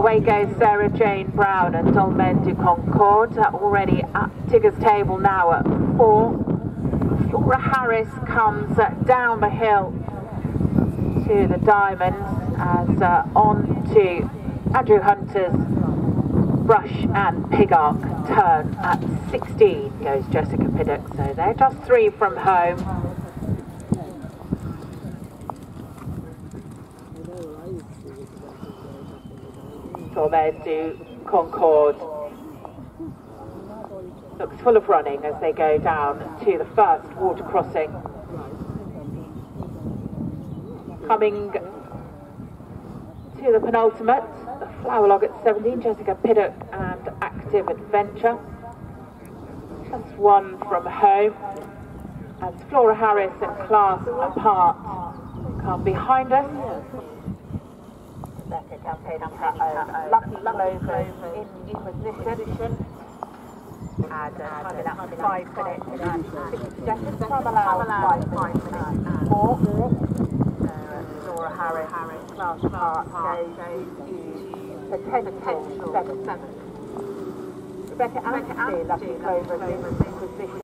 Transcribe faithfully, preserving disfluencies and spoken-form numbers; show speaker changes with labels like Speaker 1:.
Speaker 1: away goes Sarah Jane Brown and Dolmen du Concorde, uh, already at Tigger's table now at four. Flora Harris comes uh, down the hill to the diamonds as uh, on to Andrew Hunter's Brush and Pigark turn at sixteen goes Jessica Piddock, so they're just three from home. Dolmen du Concorde looks full of running as they go down to the first water crossing. Coming to the penultimate, the Flower Log at seventeen, Jessica Piddock and Active Adventure. Just one from home as Flora Harris and Class Apart come behind us. Lucky Clover in, in position. And uh, timing up to five minutes and sixty seconds. Time allowed five minutes and four. Flora Harris, Harris, Class Apart goes to potential seven. Rebecca Aston, Lucky Clover in position.